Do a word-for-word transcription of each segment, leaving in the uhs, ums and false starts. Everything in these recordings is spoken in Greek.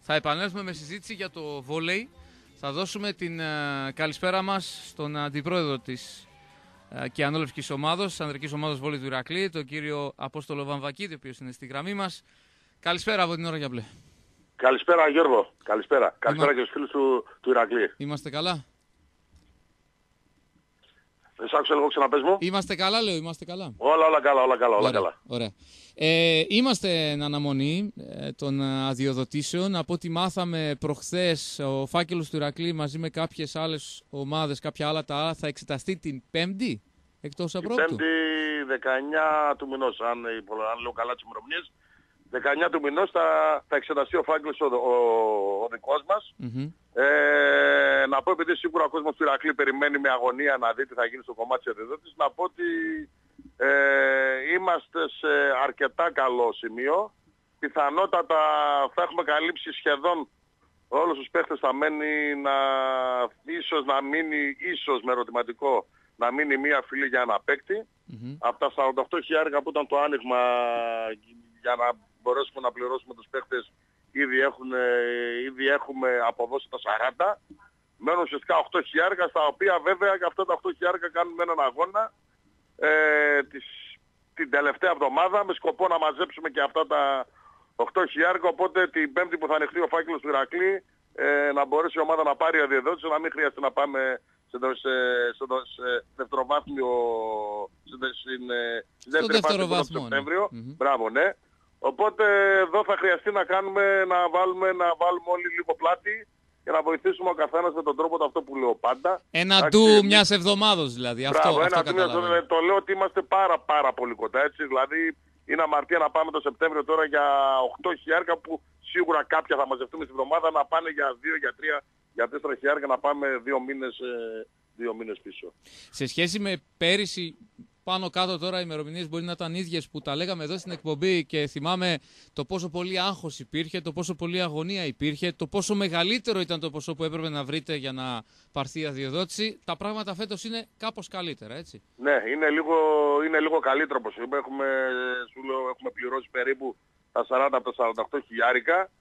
Θα επανέλθουμε με συζήτηση για το βόλεϊ. Θα δώσουμε την uh, καλησπέρα μας στον αντιπρόεδρο της uh, και ανώλευκης ομάδος, της ανδρικής ομάδος βόλεϊ του Ηρακλή, τον κύριο Απόστολο Βαμβακίδη, ο οποίος είναι στη γραμμή μας. Καλησπέρα από την ώρα για μπλε. Καλησπέρα Γιώργο, καλησπέρα. Είμα... Καλησπέρα και στους φίλους του, του Ηρακλή. Είμαστε καλά. Δεν σ' άκουσα λίγο, ξαναπες μου. Είμαστε καλά, λέω, είμαστε καλά. Όλα, όλα καλά, όλα καλά, όλα ωραία, καλά. Ωραία. Ε, είμαστε εν αναμονή ε, των αδειοδοτήσεων. Από ό,τι μάθαμε προχθές, ο φάκελος του Ηρακλή μαζί με κάποιες άλλες ομάδες, κάποια άλλα τα άλλα, θα εξεταστεί την Πέμπτη, εκτός απρόπτου. Την Πέμπτη δεκαεννιά του μηνός, αν, αν λέω καλά τις ημερομηνίες. δεκαεννιά του μηνός θα, θα εξεταστεί ο φάκελος ο, ο, ο δικός μας. Mm-hmm. Ε, να πω, επειδή σίγουρα ο κόσμος του Ηρακλή περιμένει με αγωνία να δει τι θα γίνει στο κομμάτι της αδειοδότησης, να πω ότι ε, είμαστε σε αρκετά καλό σημείο. Πιθανότατα θα έχουμε καλύψει σχεδόν όλους τους παίχτες. Θα μένει να, ίσως να μείνει, ίσως με ερωτηματικό, να μείνει μία φυλή για ένα παίκτη. Mm-hmm. Από τα σαράντα οκτώ χιλιάδες που ήταν το άνοιγμα για να μπορέσουμε να πληρώσουμε τους παίχτες, ήδη, έχουν, ήδη έχουμε αποδώσει τα σαράντα. Μένουν ουσιαστικά οκτώ χιλιάδες, στα οποία βέβαια και αυτά τα οκτώ χιλιάδες κάνουμε έναν αγώνα ε, της, την τελευταία εβδομάδα με σκοπό να μαζέψουμε και αυτά τα οκτώ χιλιάδες. Οπότε την Πέμπτη που θα ανοιχτεί ο φάκελος του Ηρακλή ε, να μπορέσει η ομάδα να πάρει αδειοδότηση, να μην χρειάζεται να πάμε σε, σε, σε, σε δευτεροβάθμιο, σε, στην, στην δεύτερη φάση του Σεπτέμβριο. Mm-hmm. Μπράβο, ναι. Οπότε εδώ θα χρειαστεί να κάνουμε, να βάλουμε, να βάλουμε όλοι λίγο πλάτη και να βοηθήσουμε ο καθένας με τον τρόπο το αυτό που λέω πάντα. Ένα ντου μιας εβδομάδος δηλαδή. Μπράβο, αυτό, ένα αυτό ντου μιας εβδομάδος. Το λέω ότι είμαστε πάρα πάρα πολύ κοντά, έτσι. Δηλαδή είναι αμαρτία να πάμε το Σεπτέμβριο τώρα για οκτώ χιλιάδες που σίγουρα κάποια θα μαζευτούμε στη εβδομάδα, να πάνε για δύο, για τρία, για τέσσερα χιλιάδες να πάμε δύο μήνες, δύο μήνες πίσω. Σε σχέση με πέρυσι, πάνω κάτω τώρα οι ημερομηνίες μπορεί να ήταν ίδιες που τα λέγαμε εδώ στην εκπομπή και θυμάμαι το πόσο πολύ άγχος υπήρχε, το πόσο πολύ αγωνία υπήρχε, το πόσο μεγαλύτερο ήταν το ποσό που έπρεπε να βρείτε για να πάρθει η αδειοδότηση. Τα πράγματα φέτος είναι κάπως καλύτερα, έτσι. Ναι, είναι λίγο, είναι λίγο καλύτερο όπως είπα. Έχουμε, σου λέω, έχουμε πληρώσει περίπου τα σαράντα από τα σαράντα οκτώ χιλιάρικα.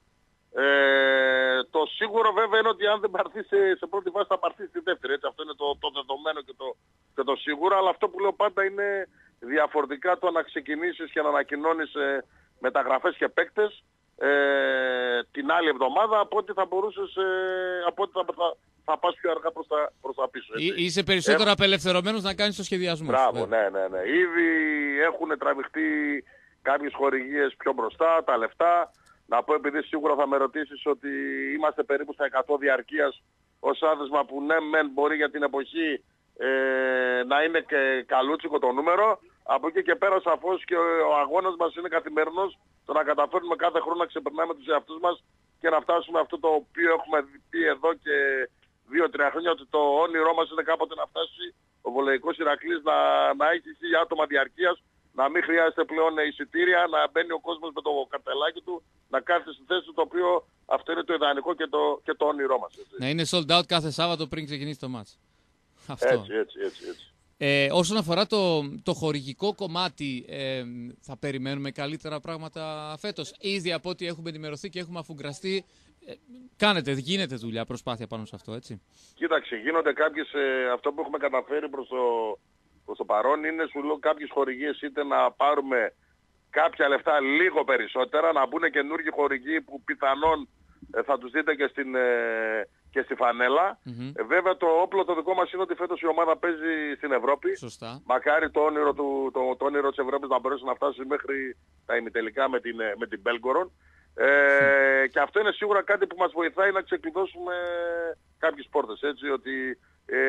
Ε, το σίγουρο βέβαια είναι ότι αν δεν πάρθει σε, σε πρώτη φάση θα πάρθει στη δεύτερη, έτσι. Αυτό είναι το, το δεδομένο και το, και το σίγουρο, αλλά αυτό που λέω πάντα είναι διαφορετικά το να ξεκινήσεις και να ανακοινώνεις ε, μεταγραφές και παίκτες ε, την άλλη εβδομάδα από ότι θα μπορούσες, ε, από ότι θα, θα, θα πας πιο αργά προς τα, προς τα πίσω. Έτσι. Εί, είσαι περισσότερο Έχ... απελευθερωμένος να κάνεις το σχεδιασμό. Μπράβο, ναι, ναι, ναι. Ήδη έχουν τραβηχτεί κάποιες χορηγίες πιο μπροστά, τα λεφτά. Να πω, επειδή σίγουρα θα με ρωτήσεις, ότι είμαστε περίπου στα εκατό διαρκείας ως άδεσμα που ναι μεν μπορεί για την εποχή ε, να είναι και καλούτσικο το νούμερο. Από εκεί και πέρα σαφώς και ο αγώνας μας είναι καθημερινός, το να καταφέρνουμε κάθε χρόνο να ξεπερνάμε τους εαυτούς μας και να φτάσουμε αυτό το οποίο έχουμε πει εδώ και δύο τρία χρόνια, ότι το όνειρό μας είναι κάποτε να φτάσει ο βολεϊκός Ηρακλής να, να έχει χίλια άτομα διαρκείας, να μην χρειάζεται πλέον εισιτήρια, να μπαίνει ο κόσμος με το καρτελάκι του, να κάθεται στη θέση του, το οποίο αυτό είναι το ιδανικό και το, και το όνειρό μας. Έτσι. Να είναι sold out κάθε Σάββατο πριν ξεκινήσει το μάτς. Αυτό. Έτσι, έτσι, έτσι. έτσι. Ε, όσον αφορά το, το χορηγικό κομμάτι, ε, θα περιμένουμε καλύτερα πράγματα φέτος. Ήδη από ό,τι έχουμε ενημερωθεί και έχουμε αφουγκραστεί, ε, κάνετε, γίνεται δουλειά, προσπάθεια πάνω σε αυτό, έτσι. Κοίταξε, γίνονται κάποιες, ε, αυτό που έχουμε καταφέρει προς το, προς το παρόν είναι, σου λέω, κάποιες χορηγίες, είτε να πάρουμε κάποια λεφτά λίγο περισσότερα, να μπουν καινούργιοι χορηγοί που πιθανόν ε, θα τους δείτε και στην, ε, και στη φανέλα. Mm-hmm. Ε, βέβαια το όπλο το δικό μας είναι ότι φέτος η ομάδα παίζει στην Ευρώπη. Σωστά. Μακάρι το όνειρο, του, το, το όνειρο της Ευρώπης να μπορέσει να φτάσει μέχρι τα ημιτελικά με την, με την Belgorod. Ε, mm. Και αυτό είναι σίγουρα κάτι που μας βοηθάει να ξεκλειδώσουμε κάποιες πόρτες. Έτσι, ότι ε,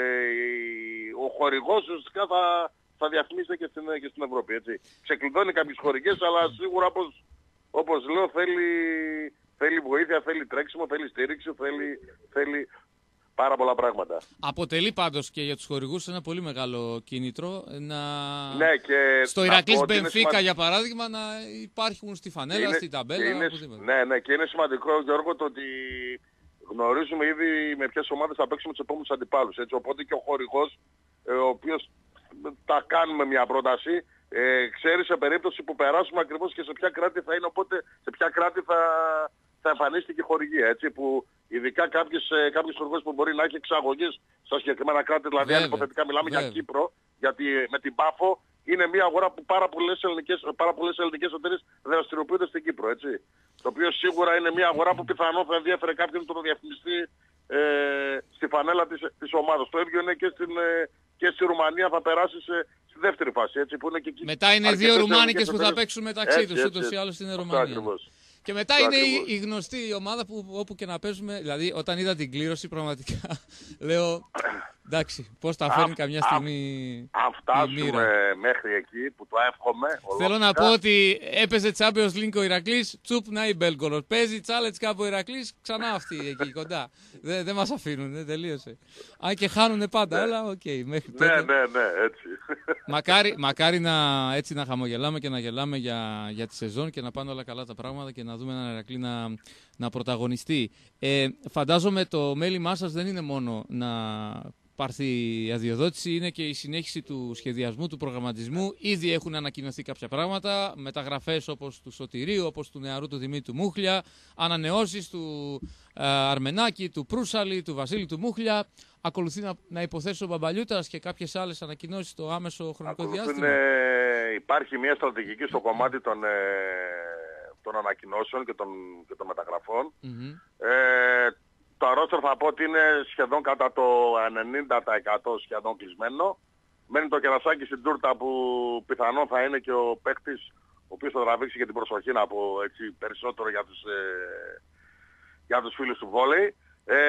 ο χορηγός ουσιαστικά θα, θα διαφημίζεται και στην, και στην Ευρώπη. Έτσι. Ξεκλειδώνει κάποιες χορηγίες, αλλά σίγουρα όπως, όπως λέω θέλει... Θέλει βοήθεια, θέλει τρέξιμο, θέλει στήριξη, θέλει, θέλει πάρα πολλά πράγματα. Αποτελεί πάντως και για τους χορηγούς ένα πολύ μεγάλο κίνητρο να... Ναι, και στο Ηρακλής Μπενφίκα σημα... για παράδειγμα να υπάρχουν στη φανέλα, είναι, στην ταμπέλα. Είναι, ναι, ναι, και είναι σημαντικό, Γιώργο, το ότι γνωρίζουμε ήδη με ποιες ομάδες θα παίξουμε τους επόμενους αντιπάλους. Έτσι, οπότε και ο χορηγός, ε, ο οποίος τα κάνουμε μια πρόταση, ε, ξέρει σε περίπτωση που περάσουμε ακριβώς και σε ποια κράτη θα είναι, οπότε σε ποια κράτη θα... θα εμφανίστηκε η χορηγία, έτσι, που ειδικά κάποιες, κάποιες χορηγίες που μπορεί να έχει εξαγωγές στα συγκεκριμένα κράτη, δηλαδή αν υποθετικά μιλάμε Βέβαια. για Κύπρο, γιατί με την Πάφο είναι μια αγορά που πάρα πολλές ελληνικές, πάρα πολλές ελληνικές εταιρείες δραστηριοποιούνται στην Κύπρο, έτσι. Το οποίο σίγουρα είναι μια αγορά που πιθανόν θα ενδιαφέρει κάποιον να το διαφημιστεί ε, στη φανέλα της, της ομάδας. Το ίδιο είναι και στην, ε, και στη Ρουμανία, θα περάσει σε, στη δεύτερη φάση, έτσι, που είναι και εκεί. Μετά είναι δύο Ρουμάνικες που θα παίξουν μεταξύ τους, ούτως ή άλλως στην Ρουμανία. Και μετά αυτό είναι η, η γνωστή ομάδα που όπου και να παίζουμε, δηλαδή όταν είδα την κλήρωση πραγματικά λέω εντάξει, πώς τα φέρνει καμιά στιγμή. Αν φτάσουμε μέχρι εκεί που το εύχομαι. Θέλω να πω ότι έπαιζε Champions League ο Ηρακλής, τσουπ να η Μπέλγκολος. Παίζει Challenge Cup ο Ηρακλής, ξανά αυτοί εκεί κοντά. Δεν δε μας αφήνουν, δεν τελείωσε. Αν και χάνουνε πάντα, αλλά οκ, okay, μέχρι τότε. Ναι, ναι, ναι, έτσι. Μακάρι, μακάρι να, έτσι να χαμογελάμε και να γελάμε για, για τη σεζόν και να πάνε όλα καλά τα πράγματα και να δούμε έναν Ηρακλή να, να πρωταγωνιστεί. Ε, φαντάζομαι το μέλημά σας δεν είναι μόνο να πάρθει η αδειοδότηση, είναι και η συνέχιση του σχεδιασμού, του προγραμματισμού. Ήδη έχουν ανακοινωθεί κάποια πράγματα, μεταγραφές όπως του Σωτηρίου, όπως του νεαρού του Δημήτρου Μούχλια, ανανεώσεις του ε, Αρμενάκη, του Προύσαλη, του Βασίλη του Μούχλια. Ακολουθεί να, να υποθέσει ο Μπαμπαλιούτας και κάποιες άλλες ανακοινώσεις στο άμεσο χρονικό Ακολουθούν, διάστημα. Ε, υπάρχει μια στρατηγική στο κομμάτι των, ε, των ανακοινώσεων και των, και των μεταγραφών. Mm-hmm. Ε, το ρόστερ θα πω ότι είναι σχεδόν κατά το ενενήντα τοις εκατό σχεδόν κλεισμένο. Μένει το κερασάκι στην τούρτα που πιθανόν θα είναι και ο παίκτης ο οποίος θα τραβήξει και την προσοχή, να πω έτσι, περισσότερο για τους, ε, για τους φίλους του βόλεϊ. Ε,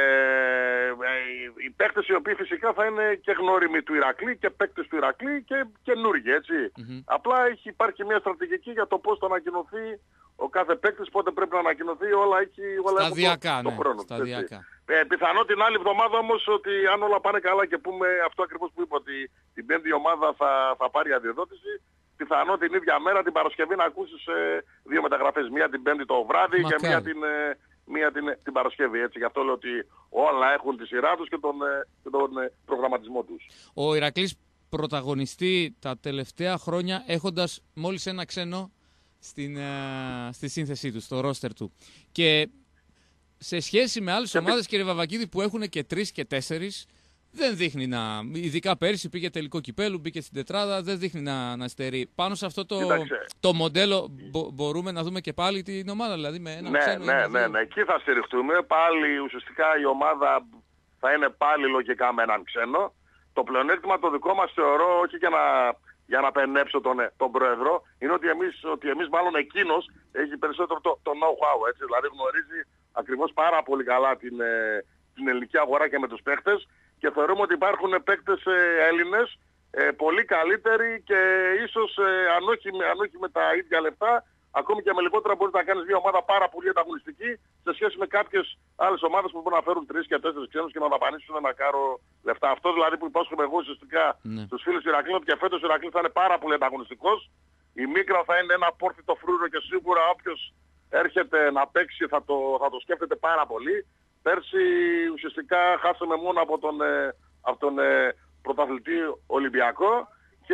οι παίκτες οι οποίοι φυσικά θα είναι και γνώριμοι του Ηρακλή και παίκτες του Ηρακλή και καινούργοι, έτσι. Mm-hmm. Απλά έχει υπάρχει μια στρατηγική για το πώς θα ανακοινωθεί ο κάθε παίκτης, πότε πρέπει να ανακοινωθεί, όλα έχει όλα σταδιακά, το, ναι, το χρόνο. Σταδιακά. Ε, πιθανό την άλλη εβδομάδα όμως ότι αν όλα πάνε καλά και πούμε αυτό ακριβώς που είπα, ότι την πέμπτη ομάδα θα, θα πάρει αδειοδότηση, πιθανό την ίδια μέρα την Παρασκευή να ακούσεις ε, δύο μεταγραφές. Μία την Πέμπτη το βράδυ Μακάρι. και μία την, ε, μία την, την Παρασκευή. Έτσι. Γι' αυτό λέω ότι όλα έχουν τη σειρά τους και τον, ε, και τον ε, προγραμματισμό τους. Ο Ηρακλής πρωταγωνιστεί τα τελευταία χρόνια έχοντας μόλις ένα ξένο στην, ε, στη σύνθεσή του, στο ρόστερ του. Και σε σχέση με άλλες ομάδες, κύριε Βαβακίδη, που έχουν και τρεις και τέσσερις, δεν δείχνει να. Ειδικά πέρσι πήγε τελικό κυπέλου, μπήκε στην τετράδα, δεν δείχνει να, να στερεί. Πάνω σε αυτό το, το μοντέλο μπο, μπορούμε να δούμε και πάλι την ομάδα, δηλαδή με ένα ναι, ξένο. Ναι, ναι, ναι, εκεί θα στηριχτούμε. Πάλι ουσιαστικά η ομάδα θα είναι πάλι λογικά με έναν ξένο. Το πλεονέκτημα το δικό μας θεωρώ, όχι για να, για να πενέψω τον, τον πρόεδρο, είναι ότι εμείς, ότι εμείς μάλλον εκείνος έχει περισσότερο το, το know-how, έτσι, δηλαδή γνωρίζει ακριβώς πάρα πολύ καλά την, την ελληνική αγορά και με τους παίχτες. Και θεωρούμε ότι υπάρχουν παίκτες ε, Έλληνες ε, πολύ καλύτεροι και ίσως ε, αν, όχι, αν όχι με τα ίδια λεφτά, ακόμη και με λιγότερα μπορείς να κάνεις μια ομάδα πάρα πολύ ανταγωνιστική σε σχέση με κάποιες άλλες ομάδες που μπορούν να φέρουν τρεις και τέσσερις ξένους και να δαπανίσουν ένα κάρο λεφτά. Αυτό δηλαδή που υπόσχομαι εγώ ουσιαστικά ναι. στους φίλους του Ηρακλή, ότι και φέτος ο Ηρακλής θα είναι πάρα πολύ ανταγωνιστικός. Η Μίκρα θα είναι ένα πόρθητο φρούρο και σίγουρα όποιος έρχεται να παίξει θα το, θα το σκέφτεται πάρα πολύ. Πέρσι ουσιαστικά χάσαμε μόνο από τον, ε, από τον ε, πρωταθλητή Ολυμπιακό και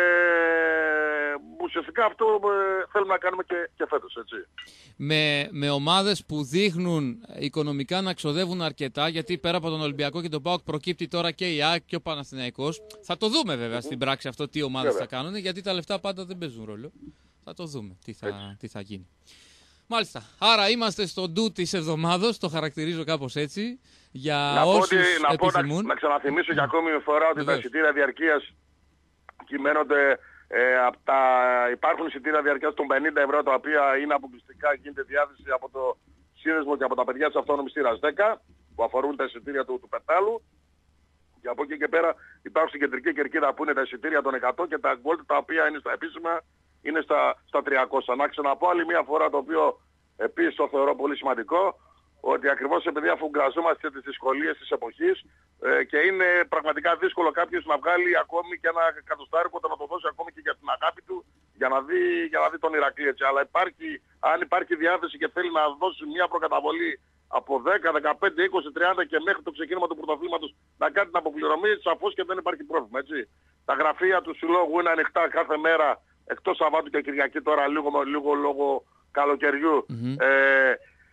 ε, ουσιαστικά αυτό ε, θέλουμε να κάνουμε και, και φέτος, έτσι. Με, με ομάδες που δείχνουν οικονομικά να ξοδεύουν αρκετά, γιατί πέρα από τον Ολυμπιακό και τον ΠΑΟΚ προκύπτει τώρα και η ΑΕΚ και ο Παναθηναϊκός. Θα το δούμε βέβαια mm-hmm. στην πράξη αυτό τι ομάδες βέβαια. θα κάνουν, γιατί τα λεφτά πάντα δεν παίζουν ρόλο. Θα το δούμε τι θα, τι θα γίνει. Μάλιστα. Άρα είμαστε στο ντου της εβδομάδος, το χαρακτηρίζω κάπως έτσι, για να όσους ότι, να επιθυμούν. Πω, να, να ξαναθυμίσω για ακόμη μια φορά ότι Βεβαίως. τα εισιτήρια διαρκείας κυμαίνονται, ε, από τα, υπάρχουν εισιτήρια διαρκείας των πενήντα ευρώ, τα οποία είναι αποκλειστικά, γίνεται διάθεση από το σύνδεσμο και από τα παιδιά της αυτόνομης θύρας δέκα, που αφορούν τα εισιτήρια του, του πετάλου. Και από εκεί και πέρα υπάρχουν στην κεντρική κερκίδα που είναι τα εισιτήρια των εκατό και τα gold, τα οποία είναι στα επίσημα, είναι στα, στα τριακόσια. Να ξαναπώ άλλη μια φορά, το οποίο επίσης το θεωρώ πολύ σημαντικό, ότι ακριβώς επειδή αφουγκραζόμαστε τις δυσκολίες της εποχής ε, και είναι πραγματικά δύσκολο κάποιος να βγάλει ακόμη και ένα εκατοστάρικο, να το δώσει ακόμη και για την αγάπη του, για να δει, για να δει τον Ηρακλή, έτσι. Αλλά υπάρχει, αν υπάρχει διάθεση και θέλει να δώσει μια προκαταβολή από δέκα, δεκαπέντε, είκοσι, τριάντα και μέχρι το ξεκίνημα του πρωταθλήματος να κάνει την αποπληρωμή, σαφώς και δεν υπάρχει πρόβλημα, έτσι. Τα γραφεία του συλλόγου είναι ανοιχτά κάθε μέρα, εκτός Σαββάτου και Κυριακή τώρα, λίγο, λίγο λόγω καλοκαιριού. Mm-hmm. Ε,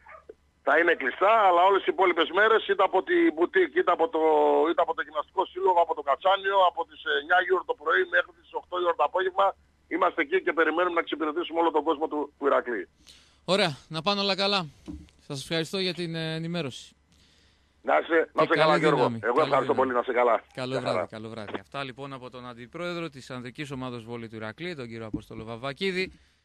θα είναι κλειστά, αλλά όλες οι υπόλοιπες μέρες, είτε από την μπουτίκ, είτε από το, είτε από το γυμναστικό σύλλογο, από το Κατσάνιο, από τις εννιά η ώρα το πρωί μέχρι τις οκτώ η ώρα το απόγευμα, είμαστε εκεί και περιμένουμε να εξυπηρετήσουμε όλο τον κόσμο του, του Ηρακλή. Ωραία, να πάνε όλα καλά. Σας ευχαριστώ για την ε, ενημέρωση. Να είσαι, να είσαι καλά, Γιώργο. Εγώ καλή ευχαριστώ δύναμη. πολύ, να είσαι καλά. Καλό βράδυ, καλό βράδυ. Αυτά λοιπόν από τον Αντιπρόεδρο της Ανδρικής Ομάδος Βόλεϊ του Ηρακλή, τον κύριο Απόστολο Βαβακίδη.